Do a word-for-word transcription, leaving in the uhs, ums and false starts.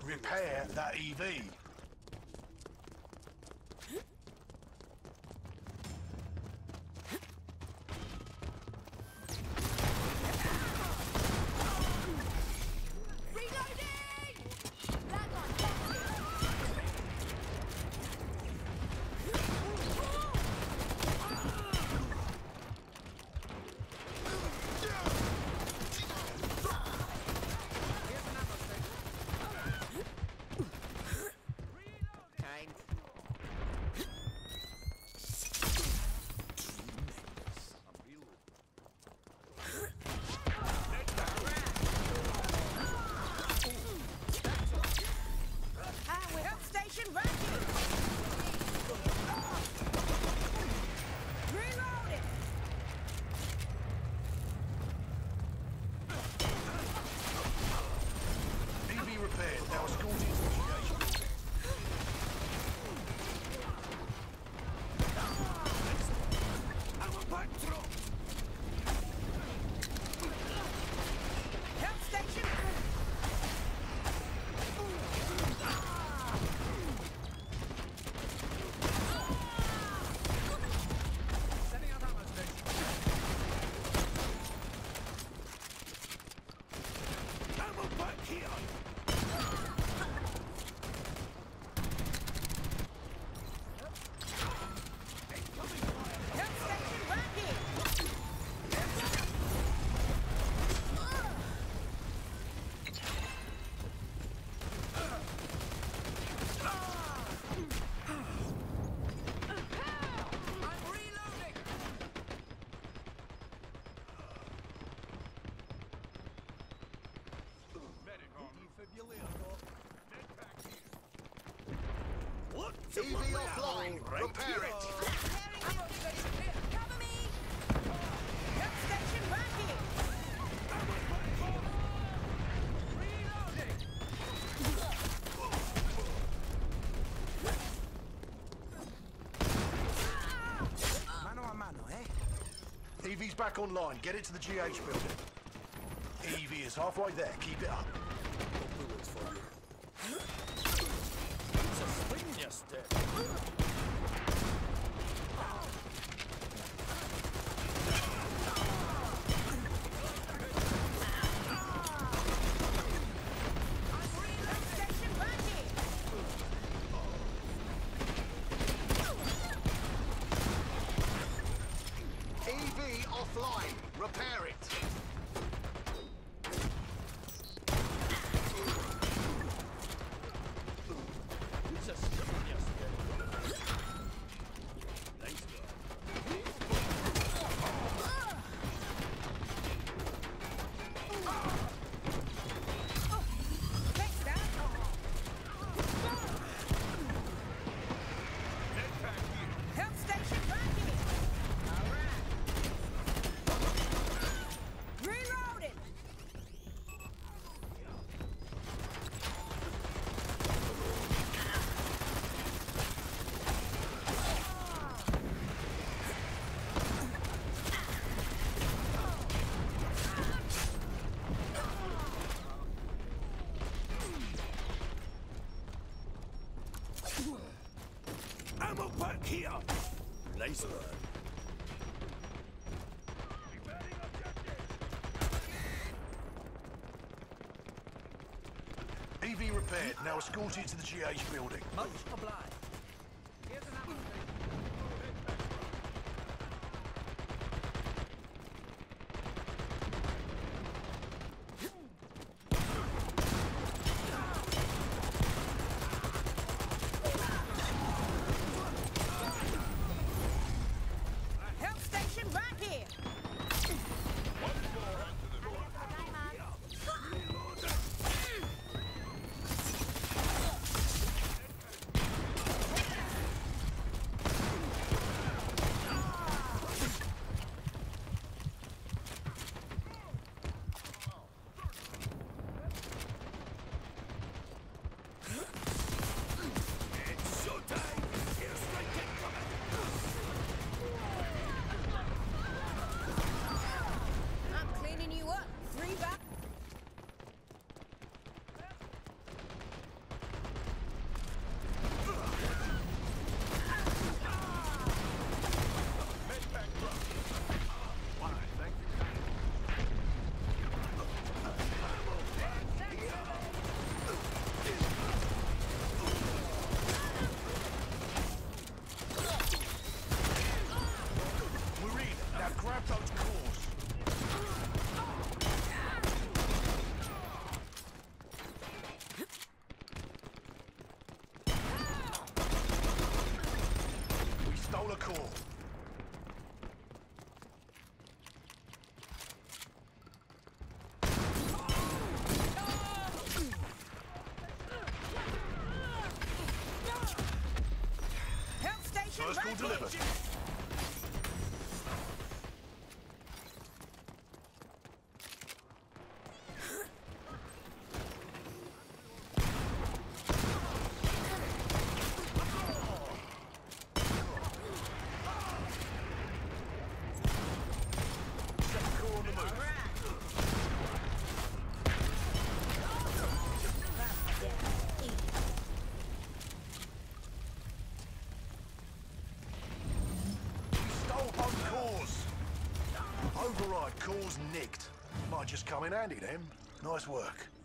Repair that E V. E V offline. Repair it. Cover me! Help station right here! Mano a mano, eh? E V's back online. Get it to the G H building. E V is halfway there. Keep it up. E V offline. Repair it. Help station right here! Reloading! Ammo pack here! Laser. E V repaired. Now escort it to the G H building. Much obliged. Help station right here! delivered. Override cores nicked. Might just come in handy then. Nice work.